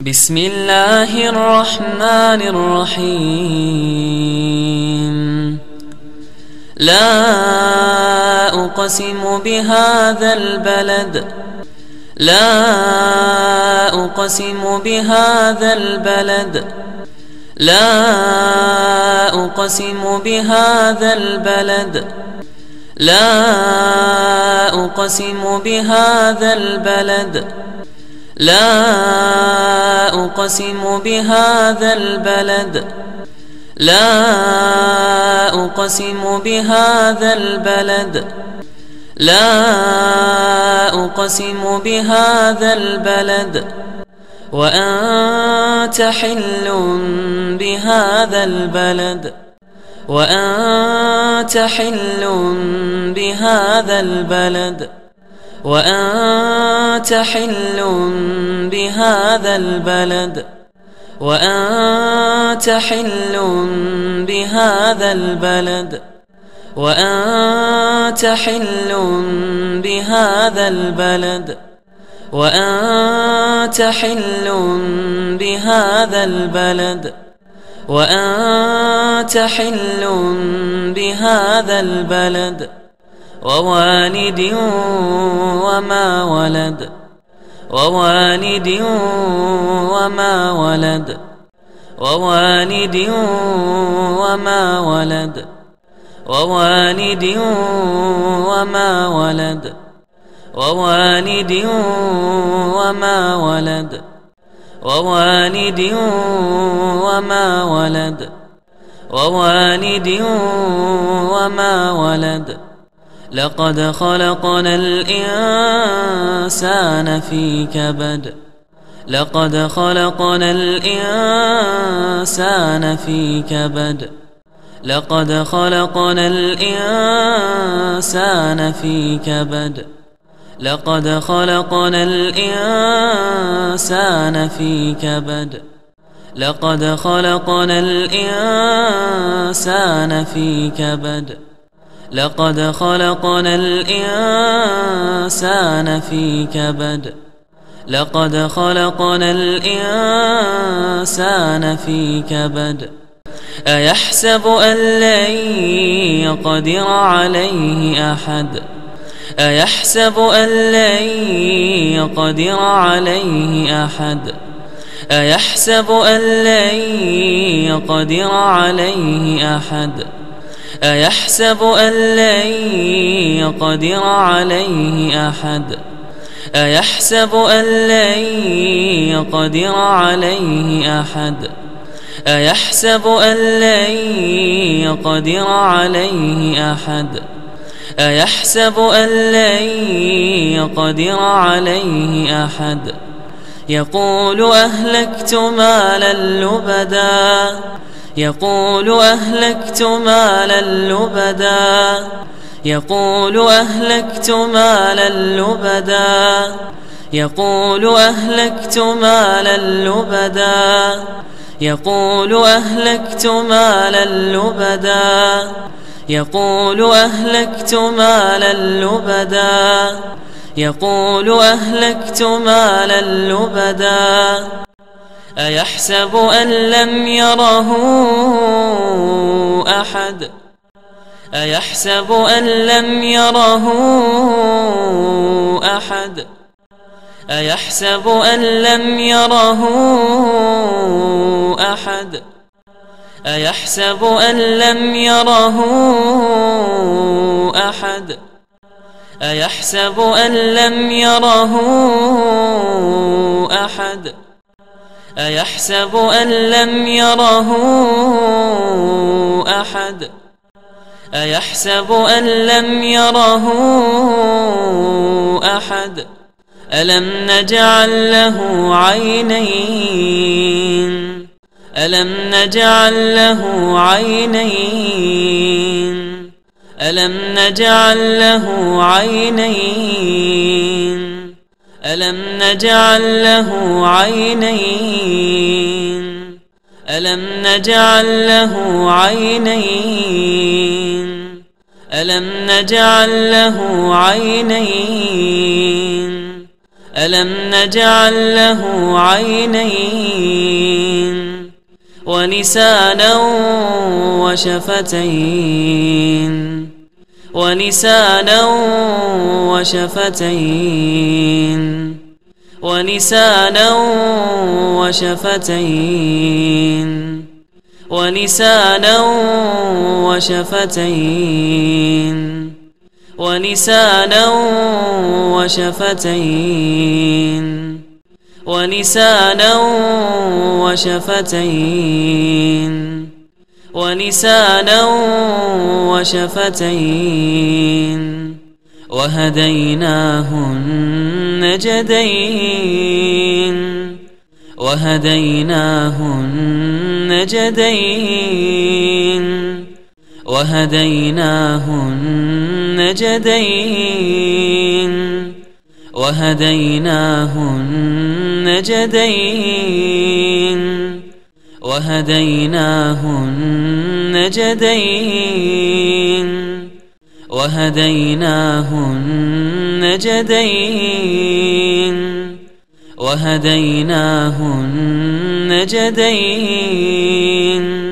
بسم الله الرحمن الرحيم. لا أقسم بهذا البلد، لا أقسم بهذا البلد، لا أقسم بهذا البلد، لا أقسم بهذا البلد، لا أقسم بهذا البلد، لا أقسم بهذا البلد، لا أقسم بهذا البلد، وأنت حل بهذا البلد، وأنت حل بهذا البلد، وأنت حل بهذا البلد، وأنت حل بهذا البلد، وأنت حل بهذا البلد، وأنت حل بهذا البلد، وأنت حل بهذا البلد، ووالد وما ولد، ووالد وما ولد، ووالد وما ولد، ووالد وما ولد، ووالد وما ولد، ووالد وما ولد، ووالد وما ولد. لقد خلقنا الإنسان في كبد، لقد خلقنا الإنسان في كبد، لقد خلقنا الإنسان في كبد، لقد خلقنا الإنسان في كبد، لقد خلقنا الإنسان في كبد، لقد خلقنا الإنسان في كبد، لقد خلقنا الإنسان في كبد. أيحسب أن لن يقدر عليه أحد، أيحسب أن لن يقدر عليه أحد، أيحسب أن لن يقدر عليه أحد، أيحسب أن لن يقدر عليه أحد، أيحسب أن لن يقدر عليه أحد، أيحسب أن لن يقدر عليه أحد، أيحسب أن لن يقدر عليه أحد. يقول أهلكت مالا لبدا، يقول أهلكت مالا لبدا، يقول أهلكت مالا لبدا، يقول أهلكت مالا لبدا، يقول أهلكت مالا لبدا، يقول أهلكت مالا لبدا، يقول أهلكت مالا لبدا. أيحسب أن لم يره أحد، أيحسب أن لم يره أحد، أيحسب أن لم يره أحد، أيحسب أن لم يره أحد، أيحسب أن لم يره أحد، أيحسب أن لم يره أحد، أيحسب أن لم يره أحد. ألم نجعل له عينين، ألم نجعل له عينين، ألم نجعل له عينين، ألم نجعل له عينين، ألم نجعل له عينين، ألم نجعل له عينين، ألم نجعل له عينين ولسانا وشفتين ولسانا وشفتين ولسانا وشفتين ولسانا وشفتين ولسانا وشفتين ولسانا وشفتين ولسانا وشفتين وهديناه النجدين وهديناه النجدين وهديناه النجدين وهديناه النجدين وهديناه النجدين وهديناه النجدين وهديناه النجدين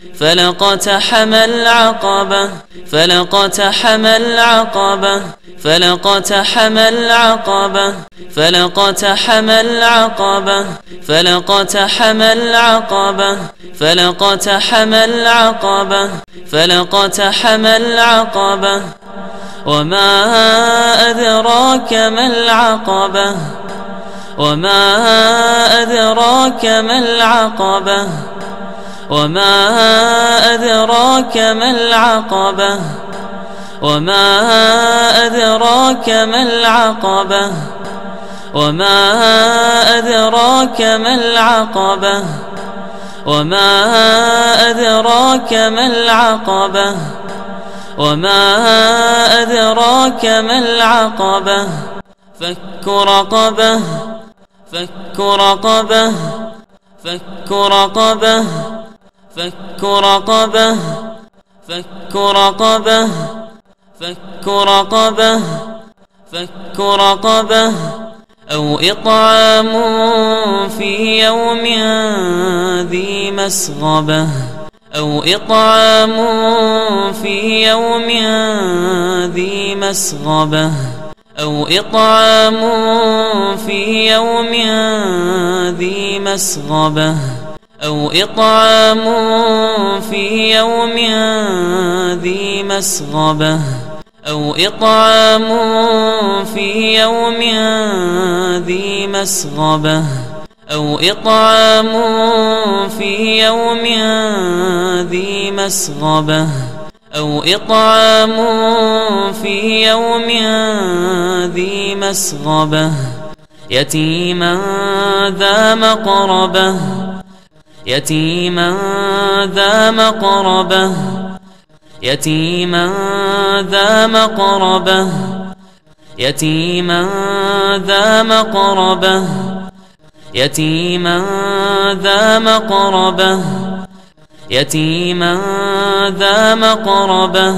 فلقتحم العقبة فلقتحم العقبة فلقتحم العقبة فلقتحم العقبة فلقتحم العقبة فلقتحم العقبة فلقتحم العقبة وما أدراك ما العقبة وما أدراك ما العقبة وما أدراك ما العقبة وما أدراك ما العقبة وما أدراك ما العقبة وما أدراك ما العقبة وما أدراك ما العقبة فك رقبة فك رقبة فك رقبة فك رقبة فك رقبة فك رقبة فك رقبة أو إطعام في يوم ذي مسغبة أو إطعام في يوم ذي مسغبة أو إطعام في يوم ذي مسغبة أو إطعام في يوم ذي مسغبة أو إطعام في يوم ذي مسغبة أو إطعام في يوم ذي مسغبة أو إطعام في يوم ذي مسغبة يتيما ذا مقربة يتيما ذا مقربة يتيما ذا مقربة يتيما ذا مقربة يتيما ذا مقربة يتيما ذا مقربة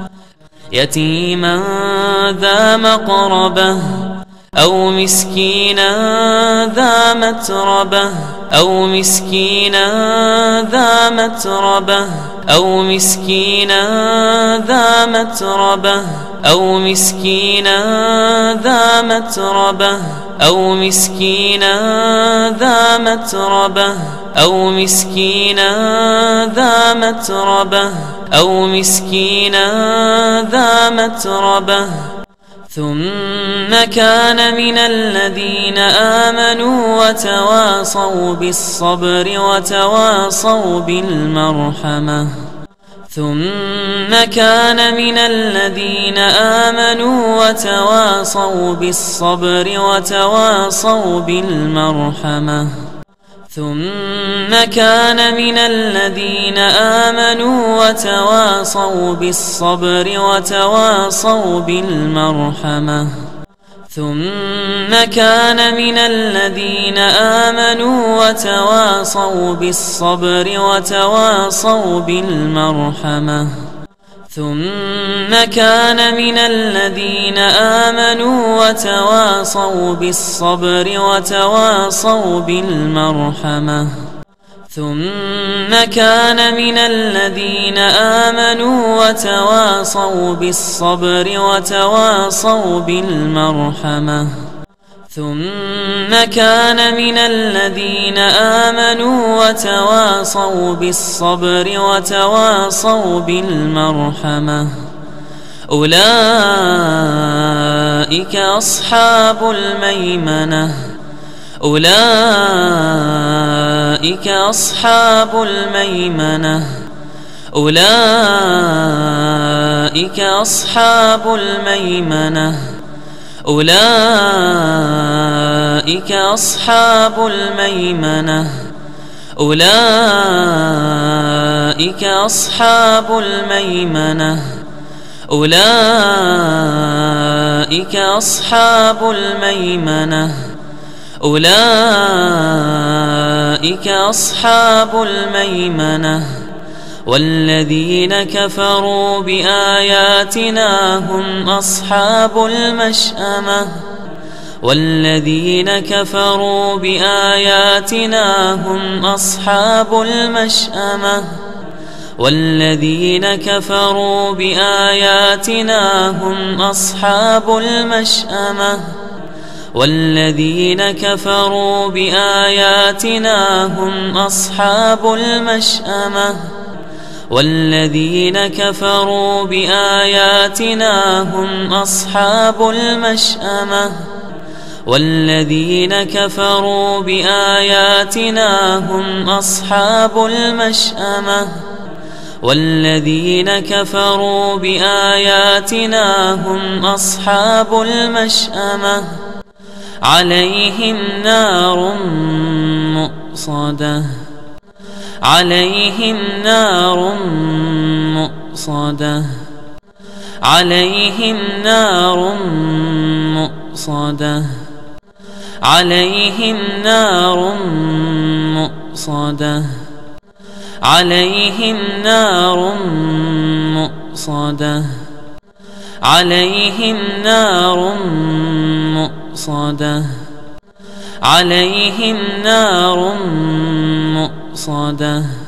يتيما ذا مقربة أو مسكينا ذا متربة أو مسكينا ذا متربة أو مسكينا ذا متربة أو مسكينا ذا متربة أو مسكينا ذا متربة أو مسكينا ذا متربة أو مسكينا ذا متربة ثم كان من الذين آمنوا وتواصوا بالصبر وتواصوا بالمرحمة ثم كان من الذين آمنوا وتواصوا بالصبر وتواصوا بالمرحمة ثم كان من الذين آمنوا وتواصوا بالصبر وتواصوا بالمرحمة ثم كان من الذين آمنوا وتواصوا بالصبر وتواصوا بالمرحمة ثم كان من الذين آمنوا وتواصوا بالصبر وتواصوا بالمرحمة ثم كان من الذين آمنوا وتواصوا بالصبر وتواصوا بالمرحمة ثم كان من الذين آمنوا وتواصوا بالصبر وتواصوا بالمرحمة أولئك أصحاب الميمنة أولئك أصحاب الميمنة أولئك أصحاب الميمنة أولئك أصحاب الميمنة أولئك أصحاب الميمنة أولئك أصحاب الميمنة أولئك أصحاب الميمنة والذين كفروا بآياتنا هم أصحاب المشأمة والذين كفروا بآياتنا هم أصحاب المشأمة والذين كفروا بآياتنا هم أصحاب المشأمة والذين كفروا بآياتنا هم أصحاب المشأمة والذين كفروا بآياتنا هم أصحاب المشأمة والذين كفروا بآياتنا هم أصحاب المشأمة والذين كفروا بآياتنا هم أصحاب المشأمة عليهم نار مؤصدة عليهم نار مؤصدة عليهم نار مؤصدة عليهم نار مؤصدة عليهم نار مؤصدة عليهم نار مؤصدة عليهم نار مؤصدة